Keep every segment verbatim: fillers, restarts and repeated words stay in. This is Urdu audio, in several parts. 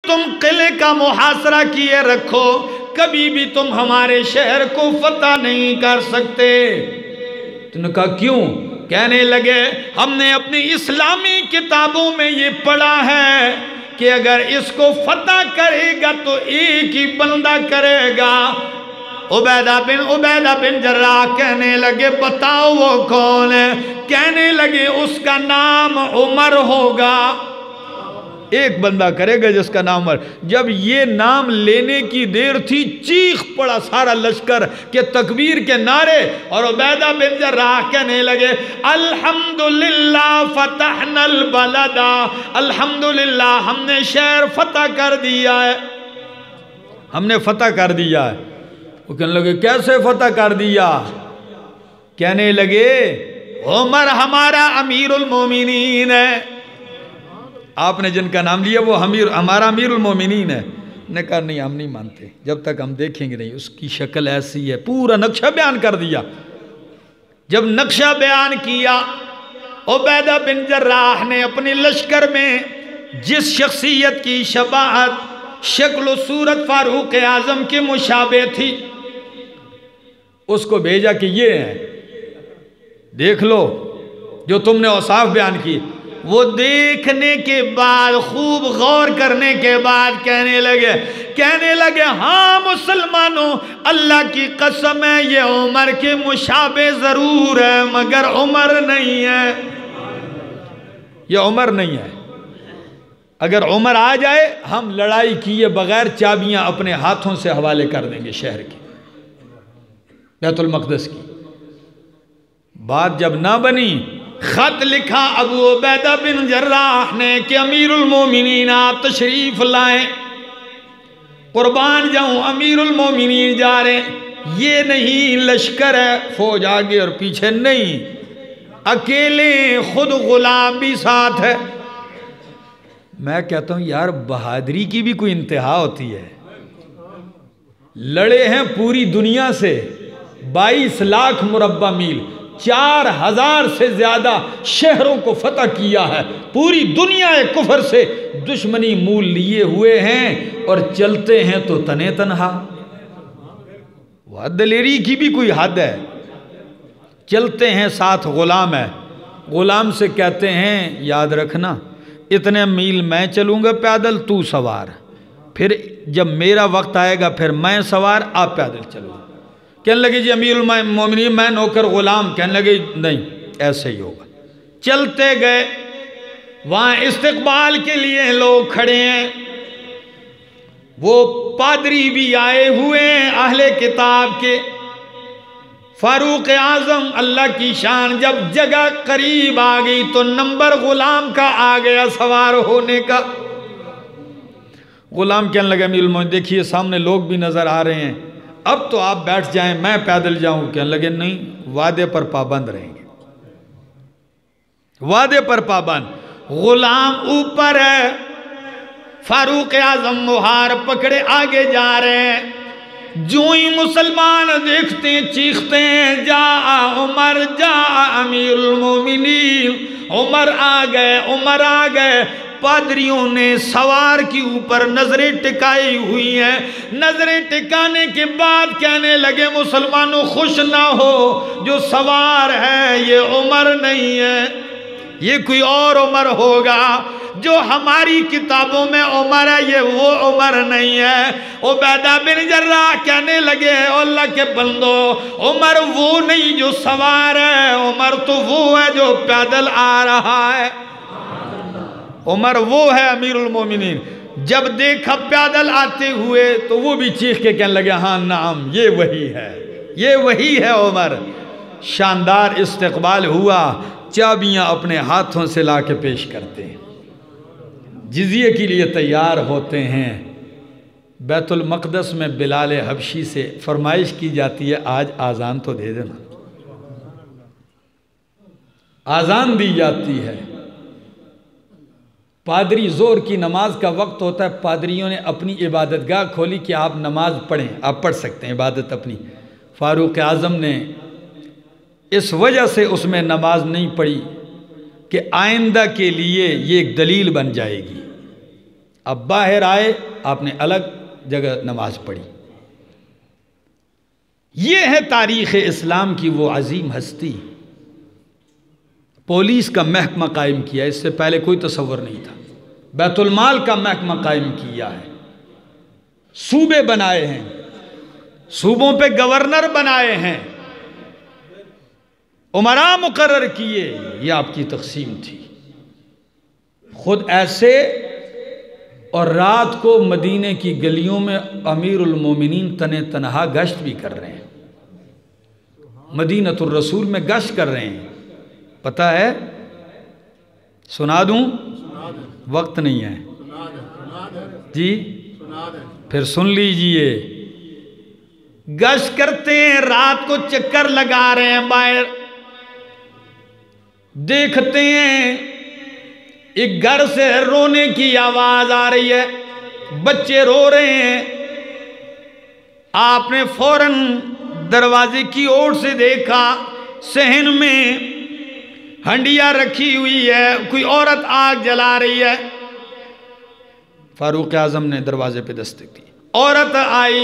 تم قلعے کا محاصرہ کیے رکھو، کبھی بھی تم ہمارے شہر کو فتح نہیں کر سکتے۔ تو نے کہا کیوں؟ کہنے لگے ہم نے اپنی اسلامی کتابوں میں یہ پڑھا ہے کہ اگر اس کو فتح کرے گا تو ایک ہی بندہ کرے گا۔ عبیدہ بن عبیدہ بن جراح کہنے لگے بتاؤ وہ کون ہے؟ کہنے لگے اس کا نام عمر ہوگا، ایک بندہ کرے گا جس کا نام عمر۔ جب یہ نام لینے کی دیر تھی چیخ پڑا سارا لشکر کہ تکبیر کے نعرے، اور عبیدہ بن جراح کہنے لگے الحمدللہ فتحنا البلد، الحمدللہ ہم نے شہر فتح کر دیا ہے، ہم نے فتح کر دیا ہے۔ وہ کہنے لگے کیسے فتح کر دیا؟ کہنے لگے عمر ہمارا امیر المومنین ہے، آپ نے جن کا نام لیا وہ امیر ہمارا امیر المومنین ہے۔ نے کہا نہیں ہم نہیں مانتے جب تک ہم دیکھیں گے نہیں، اس کی شکل ایسی ہے، پورا نقشہ بیان کر دیا۔ جب نقشہ بیان کیا عبیدہ بن جراح نے اپنی لشکر میں جس شخصیت کی شباہت شکل و صورت فاروق اعظم کے مشابہ تھی اس کو بھیجا کہ یہ ہے، دیکھ لو جو تم نے اوصاف بیان کی۔ وہ دیکھنے کے بعد خوب غور کرنے کے بعد کہنے لگے کہنے لگے ہاں مسلمانوں اللہ کی قسم ہے یہ عمر کے مشابہ ضرور ہے مگر عمر نہیں ہے، یہ عمر نہیں ہے۔ اگر عمر آ جائے ہم لڑائی کیے بغیر چابیاں اپنے ہاتھوں سے حوالے کر دیں گے شہر کی، بیت المقدس کی۔ بات جب نہ بنی خط لکھا ابو عبیدہ بن جراح نے کہ امیر المومنین آپ تشریف لائیں، قربان جاؤں امیر المومنین جا رہے ہیں، یہ نہیں لشکر ہے فوج آگے اور پیچھے نہیں، اکیلے خود غلام بھی ساتھ ہے۔ میں کہتا ہوں یار بہادری کی بھی کوئی انتہا ہوتی ہے، لڑے ہیں پوری دنیا سے بائیس لاکھ مربع میل، چار ہزار سے زیادہ شہروں کو فتح کیا ہے، پوری دنیا کفر سے دشمنی مول لیے ہوئے ہیں اور چلتے ہیں تو تنے تنہا۔ وہ دلیری کی بھی کوئی حد ہے، چلتے ہیں ساتھ غلام ہے، غلام سے کہتے ہیں یاد رکھنا اتنے میل میں چلوں گا پیدل تو سوار، پھر جب میرا وقت آئے گا پھر میں سوار آپ پیدل چلو۔ کہنے لگے جی امیر المومنین میں نوکر غلام، کہنے لگے نہیں ایسے ہی ہوگا۔ چلتے گئے، وہاں استقبال کے لیے لوگ کھڑے ہیں، وہ پادری بھی آئے ہوئے ہیں اہل کتاب کے۔ فاروق اعظم اللہ کی شان جب جگہ قریب آ گئی تو نمبر غلام کا آ گیا سوار ہونے کا۔ غلام کہنے لگا امیر المومنین دیکھیے سامنے لوگ بھی نظر آ رہے ہیں، اب تو آپ بیٹھ جائیں میں پیدل جاؤں۔ کہنے لگے نہیں وعدے پر پابند رہیں گے، وعدے پر پابند۔ غلام اوپر ہے، فاروق اعظم مہار پکڑے آگے جا رہے ہیں، جو ہی مسلمان دیکھتے ہیں چیختے ہیں جا عمر جا امیر المومنین، عمر آ گئے عمر آ گئے۔ پادریوں نے سوار کی اوپر نظریں ٹکائی ہوئی ہیں، نظریں ٹکانے کے بعد کہنے لگے مسلمانوں خوش نہ ہو، جو سوار ہے یہ عمر نہیں ہے، یہ کوئی اور عمر ہوگا، جو ہماری کتابوں میں عمر ہے یہ وہ عمر نہیں ہے۔ عبیدہ بن جراح کہنے لگے اللہ کے بندو عمر وہ نہیں جو سوار ہے، عمر تو وہ ہے جو پیدل آ رہا ہے، عمر وہ ہے امیر المومنین۔ جب دیکھا پیدل آتے ہوئے تو وہ بھی چیخ کے کہنے لگے ہاں نعم یہ وہی ہے، یہ وہی ہے عمر۔ شاندار استقبال ہوا، چابیاں اپنے ہاتھوں سے لا کے پیش کرتے ہیں، جزیے کے لیے تیار ہوتے ہیں۔ بیت المقدس میں بلال حبشی سے فرمائش کی جاتی ہے آج آذان تو دے دینا، آذان دی جاتی ہے۔ پادری زور کی نماز کا وقت ہوتا ہے، پادریوں نے اپنی عبادت گاہ کھولی کہ آپ نماز پڑھیں، آپ پڑھ سکتے ہیں عبادت اپنی۔ فاروق اعظم نے اس وجہ سے اس میں نماز نہیں پڑھی کہ آئندہ کے لیے یہ ایک دلیل بن جائے گی، اب باہر آئے، آپ نے الگ جگہ نماز پڑھی۔ یہ ہے تاریخ اسلام کی وہ عظیم ہستی۔ پولیس کا محکمہ قائم کیا، اس سے پہلے کوئی تصور نہیں تھا۔ بیت المال کا محکمہ قائم کیا ہے، صوبے بنائے ہیں، صوبوں پہ گورنر بنائے ہیں، امراء مقرر کیے۔ یہ آپ کی تقسیم تھی۔ خود ایسے، اور رات کو مدینے کی گلیوں میں امیر المومنین تن تنہا گشت بھی کر رہے ہیں، مدینۃ الرسول میں گشت کر رہے ہیں۔ پتہ ہے؟ سنا دوں؟ وقت نہیں ہے جی، پھر سن لیجئے۔ گشت کرتے ہیں، رات کو چکر لگا رہے ہیں باہر، دیکھتے ہیں ایک گھر سے رونے کی آواز آ رہی ہے، بچے رو رہے ہیں۔ آپ نے فوراً دروازے کی اور سے دیکھا، صحن میں ہنڈیا رکھی ہوئی ہے، کوئی عورت آگ جلا رہی ہے۔ فاروق اعظم نے دروازے پہ دستک دی، عورت آئی،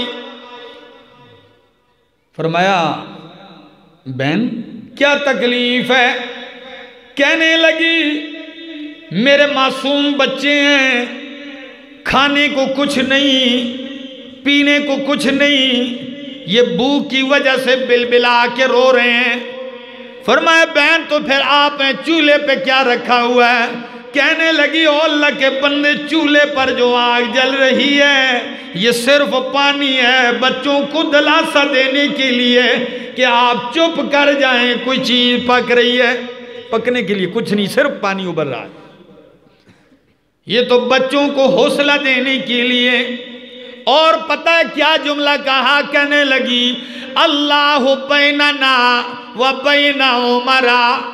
فرمایا بہن کیا تکلیف ہے؟ کہنے لگی میرے معصوم بچے ہیں، کھانے کو کچھ نہیں، پینے کو کچھ نہیں، یہ بھوک کی وجہ سے بلبلا کے رو رہے ہیں۔ فرمایا بہن تو پھر آپ نے چولہے پہ کیا رکھا ہوا ہے؟ کہنے لگی او اللہ کے بندے، چولہے پر جو آگ جل رہی ہے یہ صرف پانی ہے، بچوں کو دلاسا دینے کے لیے کہ آپ چپ کر جائیں، کوئی چیز پک رہی ہے، پکنے کے لیے کچھ نہیں، صرف پانی ابل رہا ہے۔ یہ تو بچوں کو حوصلہ دینے کے لیے۔ اور پتہ ہے کیا جملہ کہا؟ کہنے لگی اللہ بیننا و بین عمر،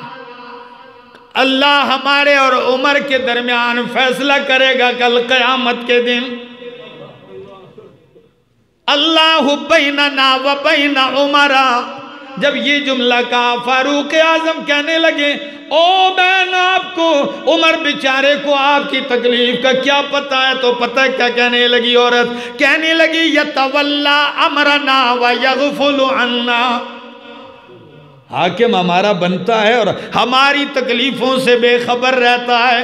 اللہ ہمارے اور عمر کے درمیان فیصلہ کرے گا کل قیامت کے دن۔ اللہ بیننا و بین عمر، جب یہ جملہ کہا فاروق اعظم کہنے لگے او بہن آپ کو عمر بیچارے کو آپ کی تکلیف کا کیا پتہ ہے؟ تو پتہ کیا کہنے لگی عورت؟ کہنے لگی یتولا امرنا ویغفل عنا، حاکم ہمارا بنتا ہے اور ہماری تکلیفوں سے بے خبر رہتا ہے،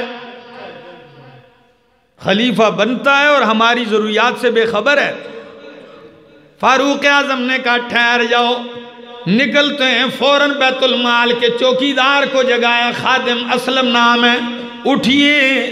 خلیفہ بنتا ہے اور ہماری ضروریات سے بے خبر ہے۔ فاروق اعظم نے کہا ٹھہر جاؤ، نکلتے ہیں، فوراً بیت المال کے چوکیدار کو جگایا، خادم اسلم نام ہے، اٹھئے،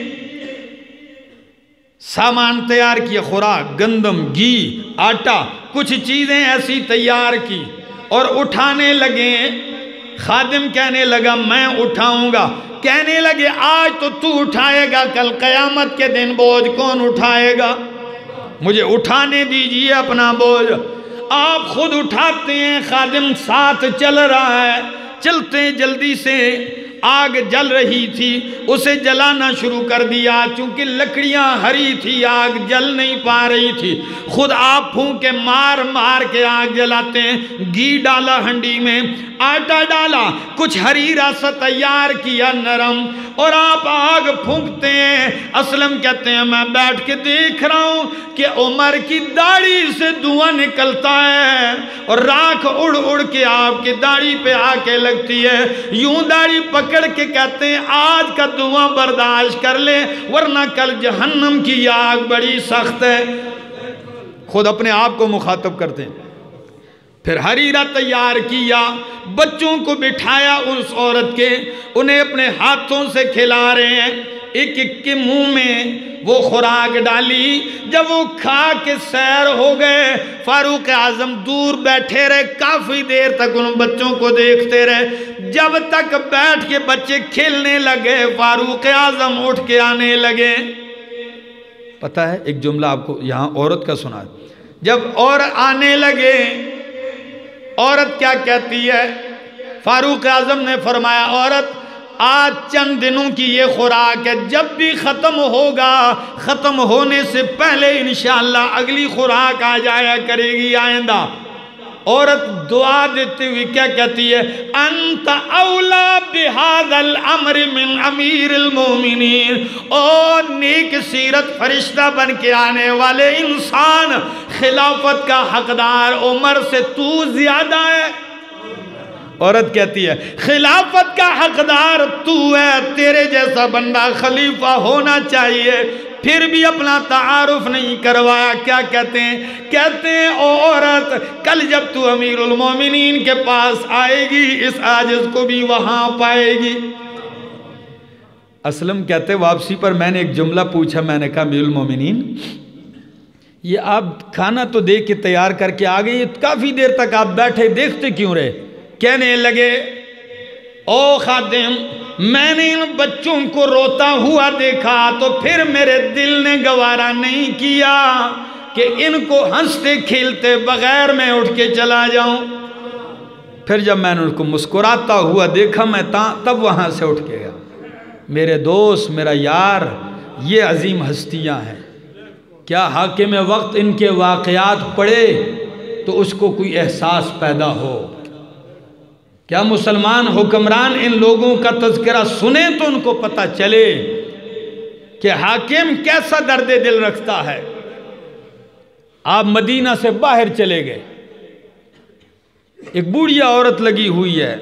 سامان تیار کیا، خوراک، گندم، گھی، آٹا، کچھ چیزیں ایسی تیار کی اور اٹھانے لگے۔ خادم کہنے لگا میں اٹھاؤں گا، کہنے لگے آج تو تو اٹھائے گا، کل قیامت کے دن بوجھ کون اٹھائے گا؟ مجھے اٹھانے دیجئے اپنا بوجھ۔ آپ خود اٹھاتے ہیں، خادم ساتھ چل رہا ہے، چلتے ہیں جلدی سے۔ آگ جل رہی تھی، اسے جلانا شروع کر دیا، چونکہ لکڑیاں ہری تھی آگ جل نہیں پا رہی تھی۔ خود آپ پھونکے مار مار کے آگ جلاتے ہیں، گھی ڈالا ہنڈی میں، آٹا ڈالا، کچھ حریرہ سا تیار کیا نرم، اور آپ آگ پھونکتے ہیں۔ اسلم کہتے ہیں میں بیٹھ کے دیکھ رہا ہوں کہ عمر کی داڑھی سے دھواں نکلتا ہے اور راکھ اڑ اڑ کے آپ کی داڑھی پہ آ کے لگتی ہے، یوں داڑھی پکڑ کے کہتے ہیں آج کا دھواں برداشت کر لیں ورنہ کل جہنم کی آگ بڑی سخت ہے۔ خود اپنے آپ کو مخاطب کرتے ہیں۔ پھر حریرہ تیار کیا، بچوں کو بٹھایا اس عورت کے، انہیں اپنے ہاتھوں سے کھلا رہے ہیں، ایک ایک کے منہ میں وہ خوراک ڈالی۔ جب وہ کھا کے سیر ہو گئے، فاروق اعظم دور بیٹھے رہے، کافی دیر تک ان بچوں کو دیکھتے رہے، جب تک بیٹھ کے بچے کھیلنے لگے فاروق اعظم اٹھ کے آنے لگے۔ پتہ ہے ایک جملہ آپ کو یہاں عورت کا سنا ہے، جب اور آنے لگے عورت کیا کہتی ہے؟ فاروق اعظم نے فرمایا عورت آج چند دنوں کی یہ خوراک ہے، جب بھی ختم ہوگا ختم ہونے سے پہلے انشاءاللہ اگلی خوراک آ جایا کرے گی آئندہ۔ عورت دعا دیتے ہوئی کیا کہتی ہے؟ انت اولا بہذا الامر من امیر المومنین، او نیک سیرت فرشتہ بن کے آنے والے انسان، خلافت کا حقدار عمر سے تو زیادہ ہے۔ عورت کہتی ہے خلافت کا حقدار تو ہے، تیرے جیسا بندہ خلیفہ ہونا چاہیے، پھر بھی اپنا تعارف نہیں کروایا۔ کیا کہتے ہیں؟ کہتے ہیں او عورت، کل جب تو امیر المومنین کے پاس آئے گی اس عاجز کو بھی وہاں پائے گی۔ اسلم کہتے واپسی پر میں نے ایک جملہ پوچھا، میں نے کہا امیر المومنین یہ آپ کھانا تو دے کے تیار کر کے آ گئی، کافی دیر تک آپ بیٹھے دیکھتے کیوں رہے؟ کہنے لگے او خادم، میں نے ان بچوں کو روتا ہوا دیکھا تو پھر میرے دل نے گوارا نہیں کیا کہ ان کو ہنستے کھیلتے بغیر میں اٹھ کے چلا جاؤں۔ پھر جب میں نے ان کو مسکراتا ہوا دیکھا میں تب وہاں سے اٹھ کے گیا۔ میرے دوست، میرا یار، یہ عظیم ہستیاں ہیں۔ کیا حاکم وقت ان کے واقعات پڑھے تو اس کو کوئی احساس پیدا ہو؟ کیا مسلمان حکمران ان لوگوں کا تذکرہ سنیں تو ان کو پتہ چلے کہ حاکم کیسا درد دل رکھتا ہے۔ آپ مدینہ سے باہر چلے گئے، ایک بوڑھیا عورت لگی ہوئی ہے،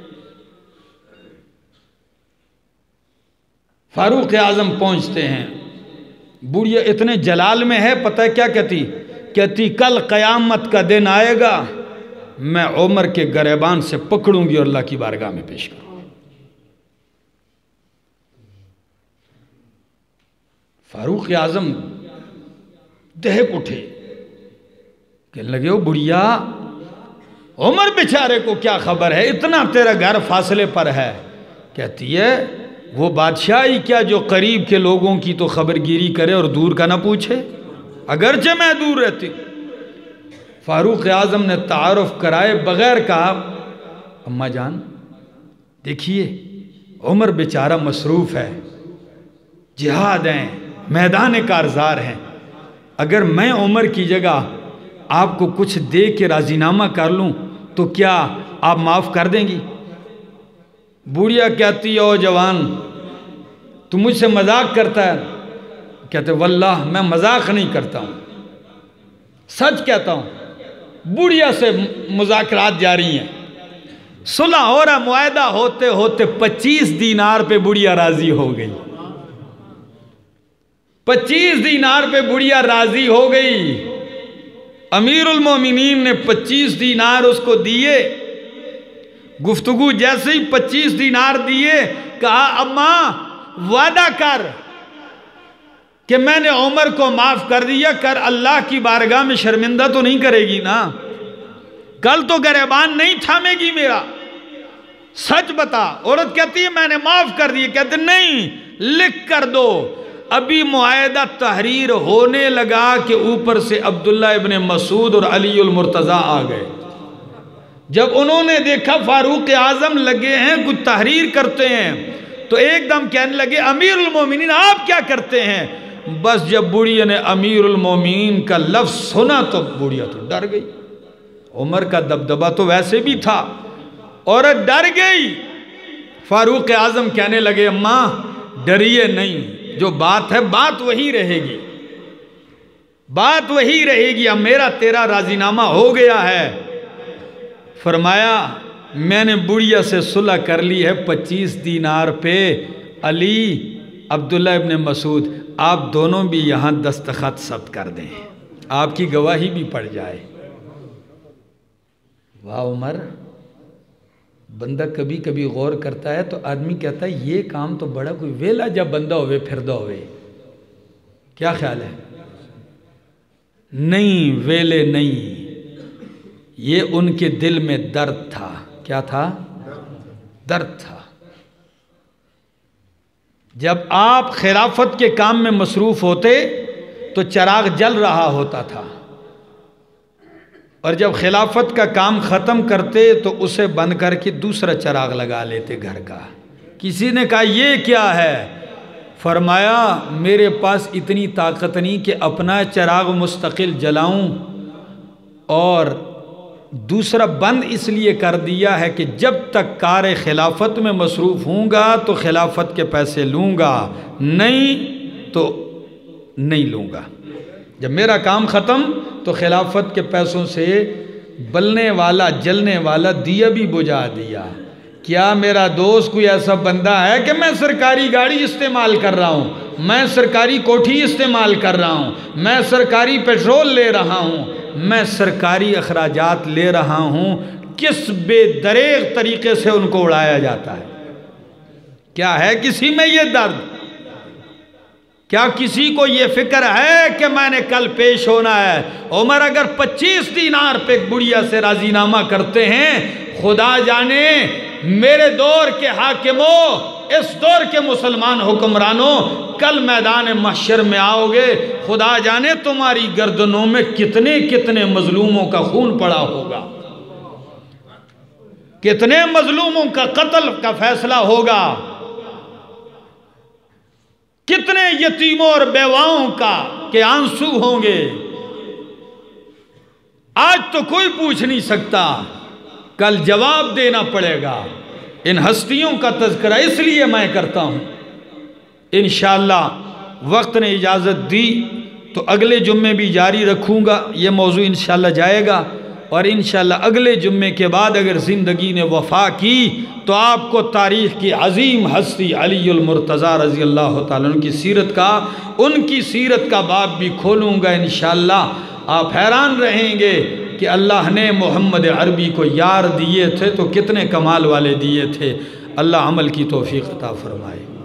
فاروق اعظم پہنچتے ہیں، بوڑھیا اتنے جلال میں ہے، پتہ ہے کیا کہتی؟ کہتی کل قیامت کا دن آئے گا، میں عمر کے گریبان سے پکڑوں گی اور اللہ کی بارگاہ میں پیش کروں گی۔ فاروق اعظم دہک اٹھے، کہنے لگے او بڑھیا، عمر بیچارے کو کیا خبر ہے، اتنا تیرا گھر فاصلے پر ہے؟ کہتی ہے وہ بادشاہ ہی کیا جو قریب کے لوگوں کی تو خبر گیری کرے اور دور کا نہ پوچھے، اگرچہ میں دور رہتی۔ فاروق اعظم نے تعارف کرائے بغیر کہا اماں جان دیکھیے عمر بیچارہ مصروف ہے، جہاد ہیں، میدان کارزار ہیں، اگر میں عمر کی جگہ آپ کو کچھ دے کے راضی نامہ کر لوں تو کیا آپ معاف کر دیں گی؟ بوڑھیا کہتی او جوان تو مجھ سے مذاق کرتا ہے؟ کہتے واللہ میں مذاق نہیں کرتا ہوں، سچ کہتا ہوں۔ بوڑھیا سے مذاکرات جاری ہیں، صلح ہو رہا، معاہدہ ہوتے ہوتے پچیس دینار پہ بوڑھیا راضی ہو گئی، پچیس دینار پہ بوڑھیا راضی ہو گئی۔ امیر المومنین نے پچیس دینار اس کو دیے، گفتگو جیسے ہی پچیس دینار دیے کہا اماں وعدہ کر کہ میں نے عمر کو معاف کر دیا، کر اللہ کی بارگاہ میں شرمندہ تو نہیں کرے گی نا، کل تو گریبان نہیں تھامے گی میرا، سچ بتا۔ عورت کہتی ہے میں نے معاف کر دیا، کہتے نہیں لکھ کر دو۔ ابھی معاہدہ تحریر ہونے لگا کہ اوپر سے عبداللہ ابن مسعود اور علی المرتضیٰ آ گئے۔ جب انہوں نے دیکھا فاروق اعظم لگے ہیں کچھ تحریر کرتے ہیں تو ایک دم کہنے لگے امیر المومنین آپ کیا کرتے ہیں؟ بس جب بوڑھیا نے امیر المومنین کا لفظ سنا تو بوڑھیا تو ڈر گئی، عمر کا دبدبہ تو ویسے بھی تھا، عورت ڈر گئی۔ فاروق اعظم کہنے لگے اماں ڈریے نہیں، جو بات ہے بات وہی رہے گی، بات وہی رہے گی، اب میرا تیرا راضی نامہ ہو گیا ہے۔ فرمایا میں نے بڑھیا سے صلح کر لی ہے پچیس دینار پہ، علی عبداللہ ابن مسعود آپ دونوں بھی یہاں دستخط ثبت کر دیں، آپ کی گواہی بھی پڑ جائے۔ واہ عمر، بندہ کبھی کبھی غور کرتا ہے تو آدمی کہتا ہے یہ کام تو بڑا کوئی ویلا جب بندہ ہوئے پھردہ ہوئے، کیا خیال ہے؟ نہیں ویلے نہیں، یہ ان کے دل میں درد تھا۔ کیا تھا؟ درد تھا۔ جب آپ خلافت کے کام میں مصروف ہوتے تو چراغ جل رہا ہوتا تھا، اور جب خلافت کا کام ختم کرتے تو اسے بند کر کے دوسرا چراغ لگا لیتے گھر کا۔ کسی نے کہا یہ کیا ہے؟ فرمایا میرے پاس اتنی طاقت نہیں کہ اپنا چراغ مستقل جلاؤں اور دوسرا بند اس لیے کر دیا ہے کہ جب تک کار خلافت میں مصروف ہوں گا تو خلافت کے پیسے لوں گا، نہیں تو نہیں لوں گا۔ جب میرا کام ختم تو خلافت کے پیسوں سے بلنے والا جلنے والا دیا بھی بجھا دیا۔ کیا میرا دوست کوئی ایسا بندہ ہے کہ میں سرکاری گاڑی استعمال کر رہا ہوں، میں سرکاری کوٹھی استعمال کر رہا ہوں، میں سرکاری پیٹرول لے رہا ہوں، میں سرکاری اخراجات لے رہا ہوں، کس بے دریغ طریقے سے ان کو اڑایا جاتا ہے؟ کیا ہے کسی میں یہ درد؟ کیا کسی کو یہ فکر ہے کہ میں نے کل پیش ہونا ہے؟ عمر اگر پچیس دینار پہ بڑھیا سے راضی نامہ کرتے ہیں، خدا جانے میرے دور کے حاکموں، اس دور کے مسلمان حکمرانوں، کل میدان محشر میں آؤ گے، خدا جانے تمہاری گردنوں میں کتنے کتنے مظلوموں کا خون پڑا ہوگا، کتنے مظلوموں کا قتل کا فیصلہ ہوگا، کتنے یتیموں اور بیواؤں کا کہ آنسو ہوں گے۔ آج تو کوئی پوچھ نہیں سکتا، کل جواب دینا پڑے گا۔ ان ہستیوں کا تذکرہ اس لیے میں کرتا ہوں۔ انشاءاللہ وقت نے اجازت دی تو اگلے جمعے بھی جاری رکھوں گا، یہ موضوع انشاءاللہ جائے گا، اور انشاءاللہ اگلے جمعے کے بعد اگر زندگی نے وفا کی تو آپ کو تاریخ کی عظیم ہستی علی المرتضیٰ رضی اللہ تعالیٰ عنہ کی سیرت کا ان کی سیرت کا باب بھی کھولوں گا انشاءاللہ۔ آپ حیران رہیں گے کہ اللہ نے محمد عربی کو یار دیے تھے تو کتنے کمال والے دیے تھے۔ اللہ عمل کی توفیق عطا فرمائے۔